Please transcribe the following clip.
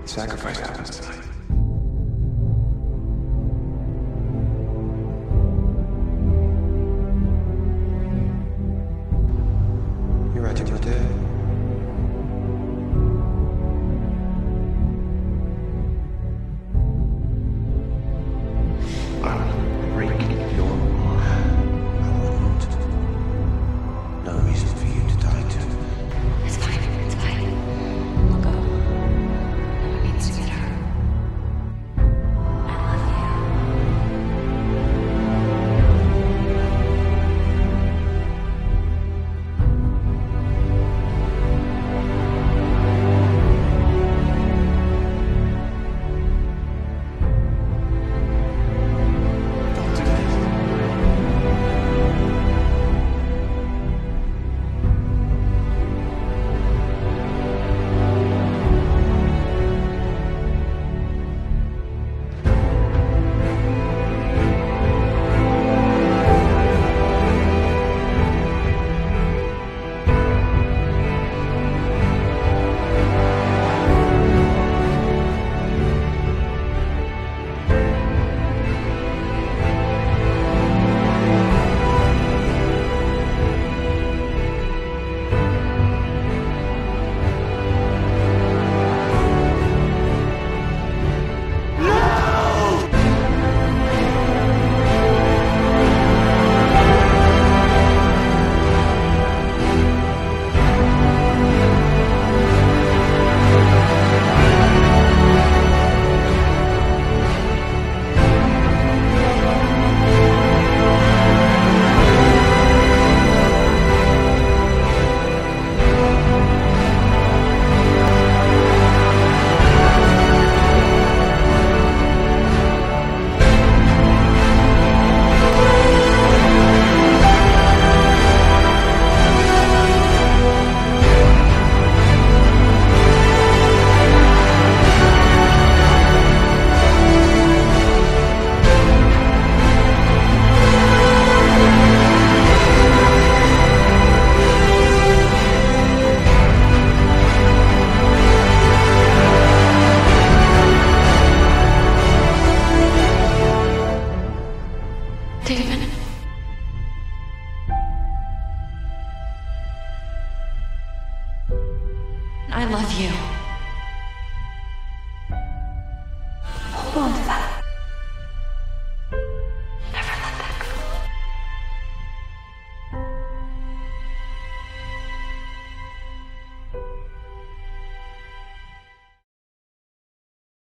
Sacrifice happens tonight. You're right, Timothy. I'm breaking your heart. I wouldn't. No reason for you to die too. It's fine. It's fine. We'll go. No one needs to get hurt. I love you. Don't do this. David. I love you. Hold on to that.